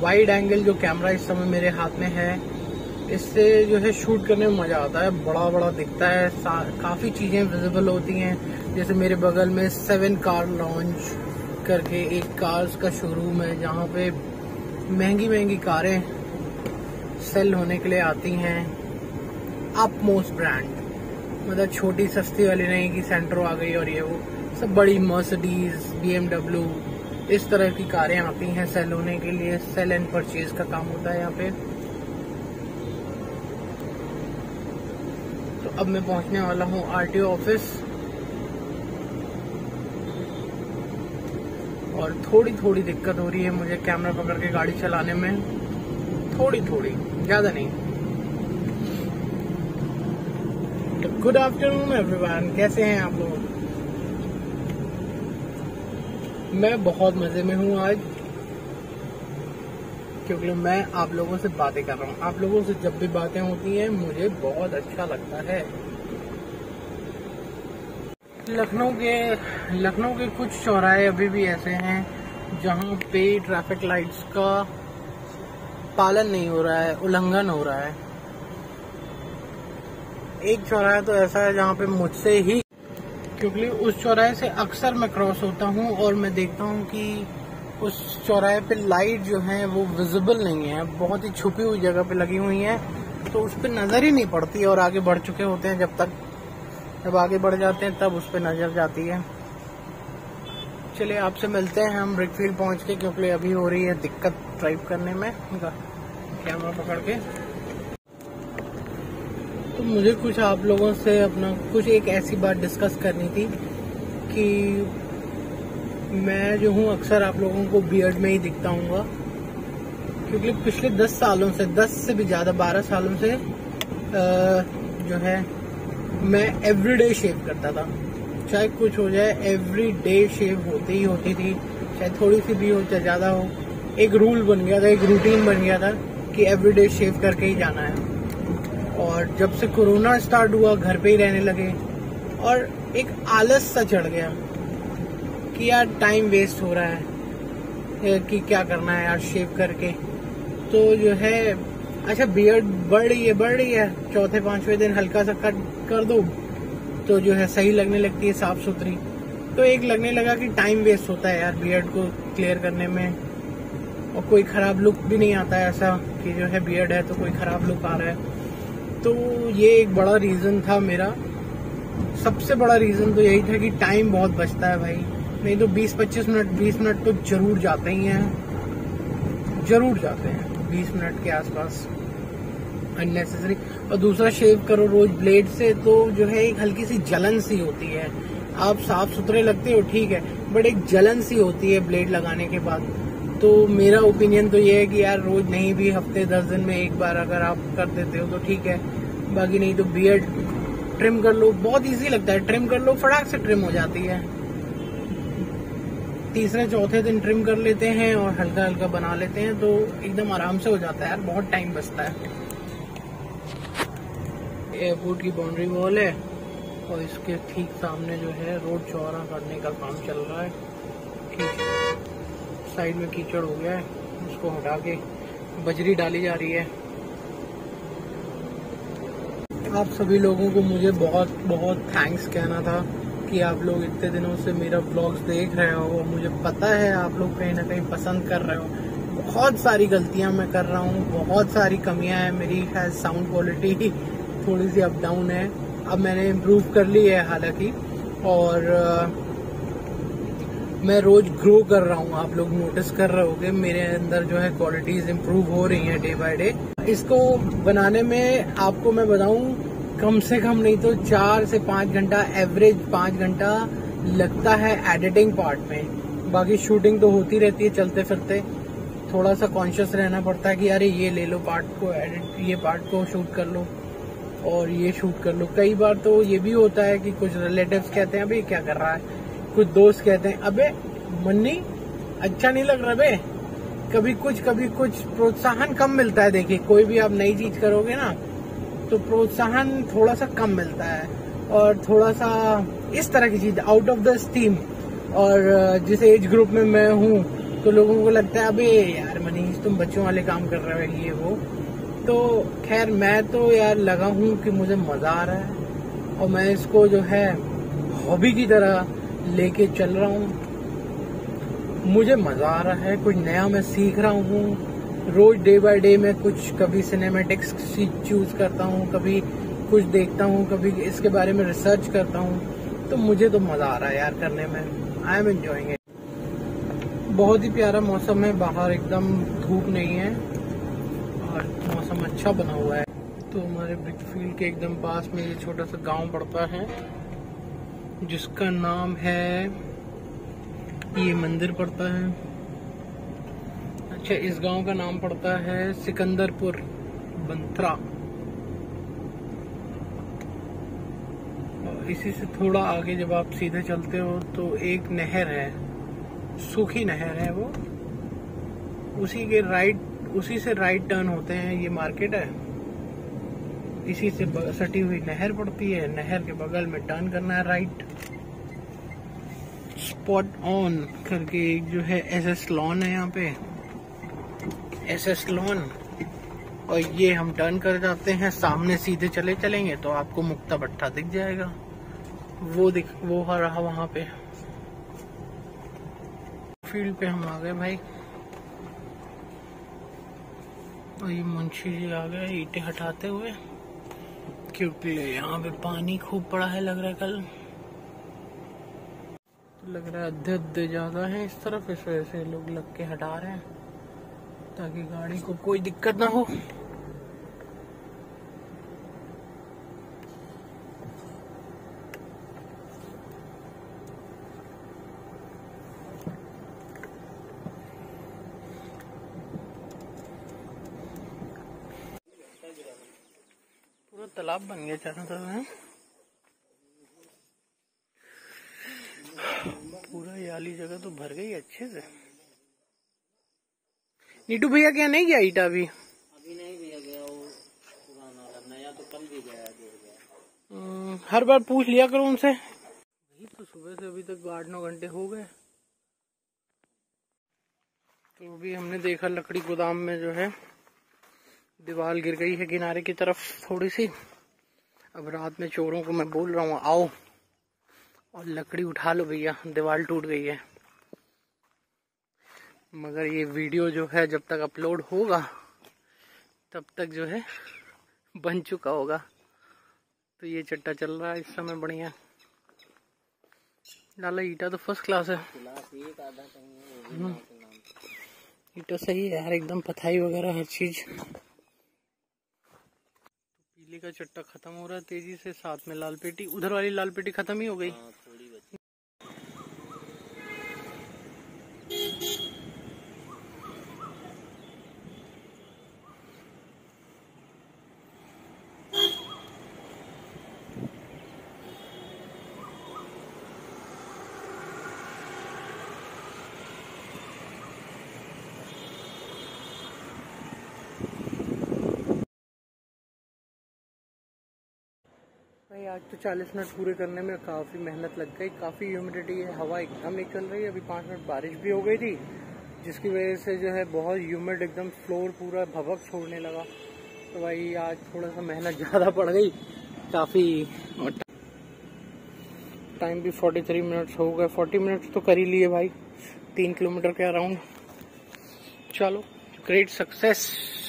Wide angle जो camera इस समय मेरे हाथ में है, इससे जो है शूट करने में मजा आता है। बड़ा बड़ा दिखता है, काफी चीजें विजिबल होती हैं। जैसे मेरे बगल में 7 कार लॉन्च करके एक कार्स का शोरूम है, जहाँ पे महंगी महंगी कारें सेल होने के लिए आती हैं। अप मोस्ट ब्रांड, मतलब छोटी सस्ती वाली नहीं कि सेंट्रो आ गई और ये वो, सब बड़ी मर्सिडीज, BMW, इस तरह की कारें आती हैं सेल होने के लिए। सेल एंड परचेज का काम होता है यहाँ पे। तो अब मैं पहुंचने वाला हूँ RTO ऑफिस, और थोड़ी थोड़ी दिक्कत हो रही है मुझे कैमरा पकड़ के गाड़ी चलाने में, थोड़ी थोड़ी, ज्यादा नहीं। तो गुड आफ्टरनून एवरीवन, कैसे हैं आप लोग? मैं बहुत मजे में हूँ आज, क्योंकि मैं आप लोगों से बातें कर रहा हूँ। आप लोगों से जब भी बातें होती हैं मुझे बहुत अच्छा लगता है। लखनऊ के कुछ चौराहे अभी भी ऐसे हैं जहाँ पे ट्रैफिक लाइट्स का पालन नहीं हो रहा है, उल्लंघन हो रहा है। एक चौराहा तो ऐसा है जहाँ पे मुझसे ही, क्योंकि उस चौराहे से अक्सर मैं क्रॉस होता हूँ और मैं देखता हूँ कि उस चौराहे पे लाइट जो है वो विजिबल नहीं है, बहुत ही छुपी हुई जगह पे लगी हुई है, तो उस पर नजर ही नहीं पड़ती। और आगे बढ़ चुके होते हैं, जब आगे बढ़ जाते हैं तब उस पर नजर जाती है। चलिए आपसे मिलते हैं हम ब्रिकफील्ड पहुंच के, क्योंकि अभी हो रही है दिक्कत ड्राइव करने में कैमरा पकड़ के। तो मुझे कुछ आप लोगों से कुछ एक ऐसी बात डिस्कस करनी थी कि मैं जो हूँ अक्सर आप लोगों को बियर्ड में ही दिखता हूँ, क्योंकि पिछले 10 सालों से, 10 से भी ज्यादा 12 सालों से जो है मैं एवरीडे शेव करता था। चाहे कुछ हो जाए, एवरीडे शेव होती थी, चाहे थोड़ी सी भी हो चाहे ज्यादा हो। एक रूल बन गया था, एक रूटीन बन गया था कि एवरीडे शेव करके ही जाना है। और जब से कोरोना स्टार्ट हुआ, घर पे ही रहने लगे और एक आलस सा चढ़ गया कि यार टाइम वेस्ट हो रहा है, कि क्या करना है यार शेव करके। तो जो है अच्छा बियर्ड बढ़ रही है, चौथे 5वें दिन हल्का सा कट कर दो तो जो है सही लगने लगती है, साफ सुथरी। तो एक लगने लगा कि टाइम वेस्ट होता है यार बियर्ड को क्लियर करने में, और कोई खराब लुक भी नहीं आता है ऐसा कि जो है बियर्ड है तो कोई खराब लुक आ रहा है। तो ये एक बड़ा रीजन था मेरा, सबसे बड़ा रीजन तो यही था कि टाइम बहुत बचता है भाई, नहीं तो 20-25 मिनट 20 मिनट तो जरूर जाते ही हैं, जरूर जाते हैं 20 मिनट के आसपास अननेसेसरी। और दूसरा शेव करो रोज ब्लेड से तो जो है एक हल्की सी जलन सी होती है। आप साफ सुथरे लगते हो ठीक है, बट एक जलन सी होती है ब्लेड लगाने के बाद। तो मेरा ओपिनियन तो ये है कि यार रोज नहीं भी हफ्ते 10 दिन में एक बार अगर आप कर देते हो तो ठीक है, बाकी नहीं तो बियर्ड ट्रिम कर लो, बहुत इजी लगता है, ट्रिम कर लो, फटाक से ट्रिम हो जाती है। तीसरे चौथे दिन ट्रिम कर लेते हैं और हल्का हल्का बना लेते हैं तो एकदम आराम से हो जाता है यार, बहुत टाइम बचता है। एयरपोर्ट की बाउंड्री वॉल है और इसके ठीक सामने जो है रोड चौड़ा करने का काम चल रहा है। साइड में कीचड़ हो गया है, उसको हटा के बजरी डाली जा रही है। आप सभी लोगों को मुझे बहुत बहुत थैंक्स कहना था कि आप लोग इतने दिनों से मेरा ब्लॉग्स देख रहे हो। मुझे पता है आप लोग कहीं ना कहीं पसंद कर रहे हो। बहुत सारी गलतियां मैं कर रहा हूँ, बहुत सारी कमियां हैं मेरी, है साउंड क्वालिटी थोड़ी सी अप डाउन है, अब मैंने इम्प्रूव कर ली है हालांकि, और मैं रोज ग्रो कर रहा हूँ। आप लोग नोटिस कर रहे होंगे मेरे अंदर जो है क्वालिटीज इम्प्रूव हो रही हैं डे बाय डे। इसको बनाने में आपको मैं बताऊं कम से कम नहीं तो 4 से 5 घंटा, एवरेज 5 घंटा लगता है एडिटिंग पार्ट में। बाकी शूटिंग तो होती रहती है चलते फिरते, थोड़ा सा कॉन्शियस रहना पड़ता है कि अरे ये ले लो पार्ट को एडिट, ये पार्ट को शूट कर लो और ये शूट कर लो। कई बार तो ये भी होता है कि कुछ रिलेटिव्स कहते हैं अभी क्या कर रहा है, कुछ दोस्त कहते हैं अबे मन्नी अच्छा नहीं लग रहा बे। कभी कुछ प्रोत्साहन कम मिलता है। देखिए कोई भी आप नई चीज करोगे ना तो प्रोत्साहन थोड़ा सा कम मिलता है, और थोड़ा सा इस तरह की चीज आउट ऑफ द स्टीम। और जिस एज ग्रुप में मैं हूँ तो लोगों को लगता है अबे यार मनीष तुम बच्चों वाले काम कर रहे हो ये वो। तो खैर मैं तो यार लगा हूँ कि मुझे मजा आ रहा है और मैं इसको जो है हॉबी की तरह लेके चल रहा हूँ। मुझे मजा आ रहा है, कुछ नया मैं सीख रहा हूँ। रोज डे बाय डे मैं कुछ कभी सिनेमैटिक्स चूज करता हूँ, कभी कुछ देखता हूँ, कभी इसके बारे में रिसर्च करता हूँ। तो मुझे तो मजा आ रहा है यार करने में। I am enjoying it. बहुत ही प्यारा मौसम है, बाहर एकदम धूप नहीं है और मौसम अच्छा बना हुआ है। तो हमारे ब्रिकफील्ड के एकदम पास में ये छोटा सा गांव पड़ता है जिसका नाम है, ये मंदिर पड़ता है। अच्छा, इस गांव का नाम पड़ता है सिकंदरपुर बंत्रा। और इसी से थोड़ा आगे जब आप सीधे चलते हो तो एक नहर है, सूखी नहर है वो, उसी से राइट टर्न होते हैं। ये मार्केट है, इसी से सटी हुई नहर पड़ती है। नहर के बगल में टर्न करना है राइट। स्पॉट ऑन करके एक जो है एसएस लॉन है यहाँ पे, एसएस लॉन। और ये हम टर्न कर जाते हैं, सामने सीधे चलेंगे तो आपको मुक्ता भट्टा दिख जाएगा। वो रहा वहां पे। फील्ड पे हम आ गए भाई, और ये मुंशी जी आ गए ईंटें हटाते हुए, क्योंकि यहाँ पे पानी खूब पड़ा है लग रहा है कल। तो लग रहा है अद्धे ज्यादा है इस तरफ, इस वजह से लोग लग के हटा रहे हैं ताकि गाड़ी को कोई दिक्कत ना हो। पूरा तालाब बन गया चारों तरफ है। पूरा ये वाली जगह तो भर गई अच्छे से। नीटू भैया क्या नहीं गया ईटा अभी नहीं भैया गया, वो पुराना नया तो कल भी गया। हर बार पूछ लिया करो उनसे। वही तो सुबह से अभी तक 8-9 घंटे हो गए। तो अभी हमने देखा लकड़ी गोदाम में जो है दीवार गिर गई है किनारे की तरफ थोड़ी सी। अब रात में चोरों को मैं बोल रहा हूँ आओ और लकड़ी उठा लो भैया, दीवार टूट गई है। मगर ये वीडियो जो है जब तक अपलोड होगा तब तक जो है बन चुका होगा। तो ये चट्टा चल रहा है इस समय बढ़िया। डाला ईटा तो फर्स्ट क्लास है, ईटा सही है यार एकदम, पथाई वगैरह हर चीज। पीले का चट्टा खत्म हो रहा है तेजी से, साथ में लाल पेटी, उधर वाली लाल पेटी खत्म ही हो गई। भाई आज तो 40 मिनट पूरे करने में काफ़ी मेहनत लग गई, काफ़ी ह्यूमिडिटी है, हवा एकदम नहीं चल रही है। अभी 5 मिनट बारिश भी हो गई थी जिसकी वजह से जो है बहुत ह्यूमिड एकदम फ्लोर पूरा भभक छोड़ने लगा। तो भाई आज थोड़ा सा मेहनत ज़्यादा पड़ गई काफ़ी। टाइम भी 43 मिनट्स हो गए, 40 मिनट्स तो कर ही लिए भाई 3 किलोमीटर के अराउंड। चलो ग्रेट सक्सेस।